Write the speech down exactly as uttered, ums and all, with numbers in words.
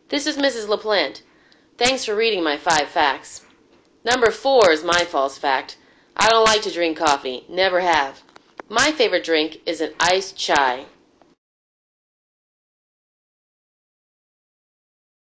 This is Missus LaPlante. Thanks for reading my five facts. Number four is my false fact. I don't like to drink coffee. Never have. My favorite drink is an iced chai.